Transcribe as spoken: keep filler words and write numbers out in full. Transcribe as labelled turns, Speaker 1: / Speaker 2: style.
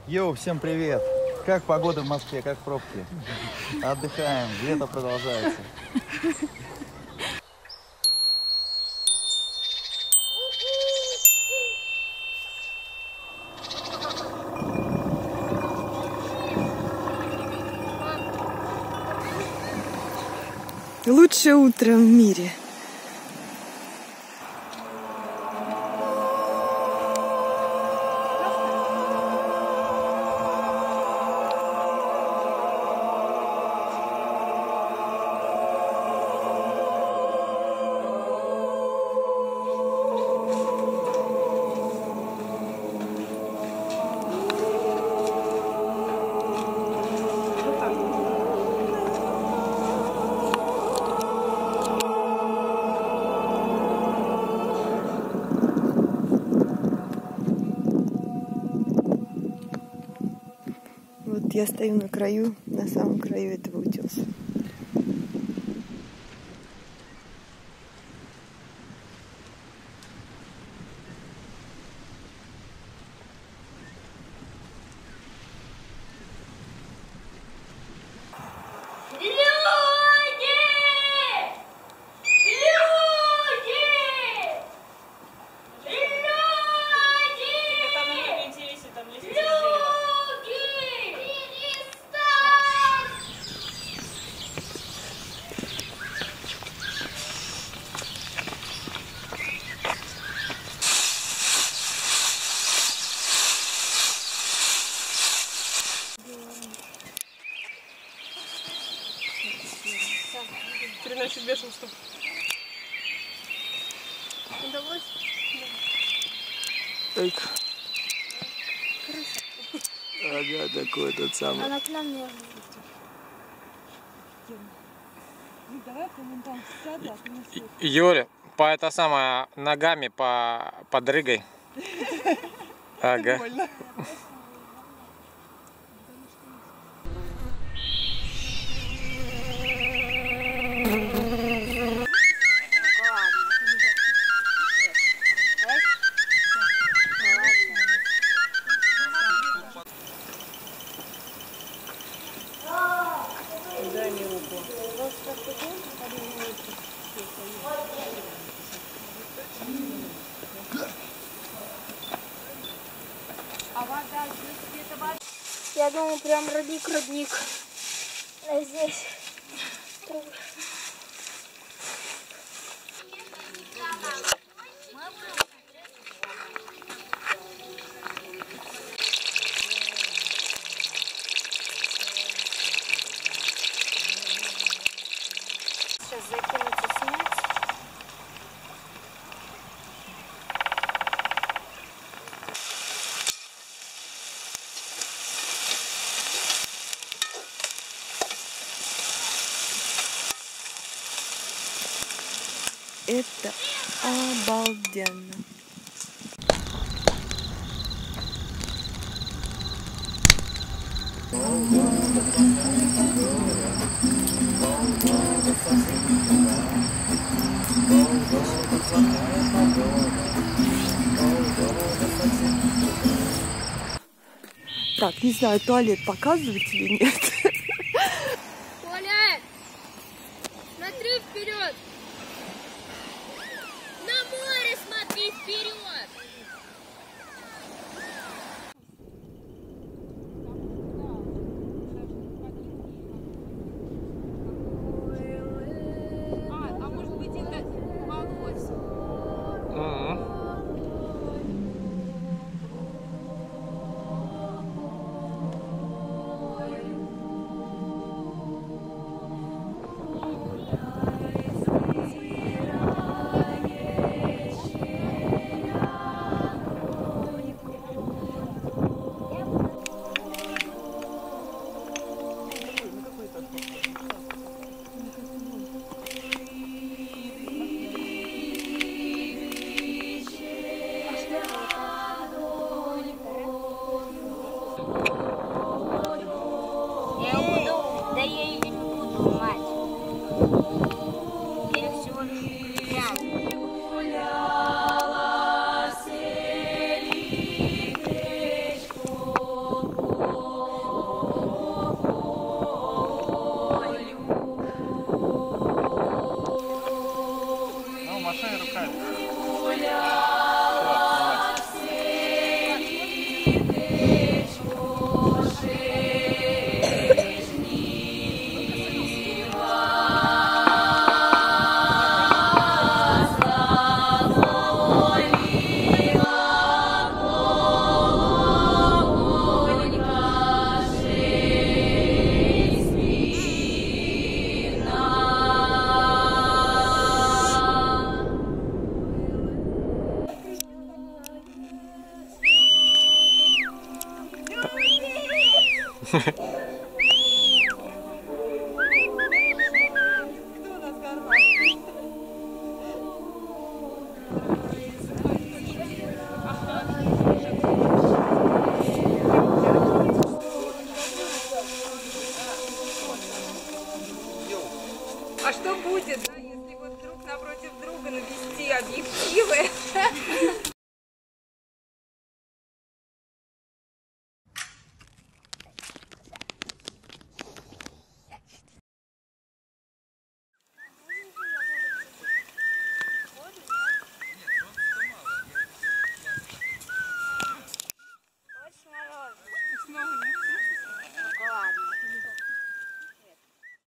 Speaker 1: Йоу, всем привет! Как погода в Москве, как пробки? Отдыхаем, лето продолжается.
Speaker 2: Лучшее утро в мире. Вот я стою на краю, на самом краю этого утеса.
Speaker 3: Переносит бешенство.
Speaker 4: Удалось?
Speaker 5: Так. Ага, такой тот самый.
Speaker 4: Она к нам не может.
Speaker 6: Юля, по это самое ногами по подрыгай. Ага.
Speaker 3: Дай мне руку.
Speaker 4: Я думаю, прям родник-родник. А здесь трубы. Сейчас закинуться снять.
Speaker 2: Это обалденно. Так, не знаю, туалет показывать или нет.
Speaker 4: Коля! Смотри вперед! На море смотри вперед!
Speaker 3: А может быть это волос? А что будет, да, если вот друг напротив друга навести объективы?